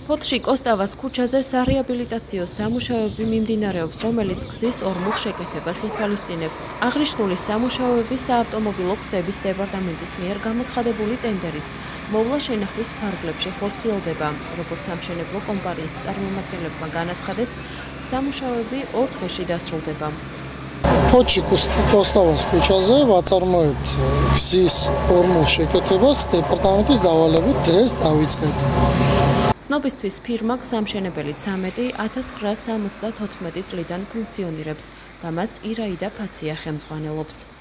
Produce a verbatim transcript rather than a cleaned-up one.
ფოთში კოსტავას ქუჩაზე სარეაბილიტაციო სამუშაოები მიმდინარეობს, რომელიც გზის ორმხ შეკეთებას ითვალისწინებს. აღნიშნული სამუშაოები საავტომობილო გზების დეპარტამენტის მიერ გამოცხადებული ტენდერის მოვლა შენახვის ფარგლებში ხორციელდება. როგორც სამშენებლო კომპანიის წარმომადგენლებმა განაცხადეს, სამუშაოები ორ დღეში დასრულდება. ფოთში კოსტავას ქუჩაზე ვაწარმოებთ გზის ორმხ შეკეთებას დეპარტამენტის დავალებით დღეს დავიწყეთ. ცნობისთვის ფირმა გზამშენებელი ცამეტი ათას ცხრაასი სამოცდათოთხმეტი წლიდან ფუნქციონირებს და მას ირაიდა ფაცია ხელმძღვანელობს.